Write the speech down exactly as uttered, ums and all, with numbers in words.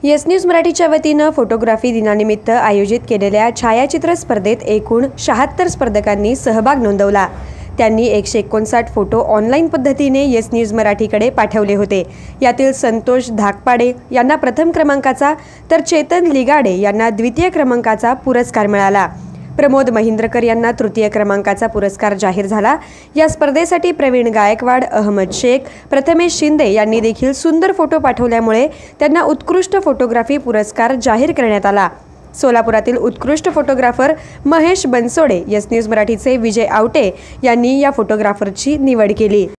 Yes news मराठीच्या वतीनं photography दिनानिमित्त आयोजित केलेल्या छायाचित्र स्पर्धेत एकूण शहात्तर स्पर्धकांनी सहभाग नोंदवला। त्यांनी एकशे एकोणसाठ फोटो ऑनलाईन पद्धतीने येस न्यूज मराठीकडे पाठवले होते। यातील संतोष धाकपाडे यांना प्रथम क्रमांकाचा तर चेतन लिगाडे यांना द्वितीय क्रमांकाचा पुरस्कार मिळाला। प्रमोद महिंद्रकर यांना तृतीय क्रमांकाचा पुरस्कार जाहीर झाला। या स्पर्धेसाठी प्रवीण गायकवाड, अहमद शेख, प्रथमेश शिंदे यांनी देखील सुंदर फोटो पाठवल्यामुळे त्यांना उत्कृष्ट फोटोग्राफी पुरस्कार जाहीर करण्यात आला। सोलापुरातील उत्कृष्ट photographer Mahesh Bansode, Yes News मराठीचे विजय आवटे यांनी या फोटोग्राफरची निवड केली।